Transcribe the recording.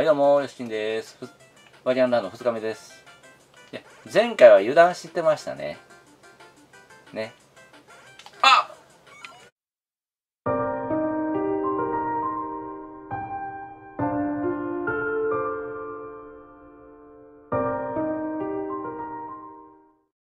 どうも、よしきんです。ワリアンランド2日目です。前回は油断してましたね。ね。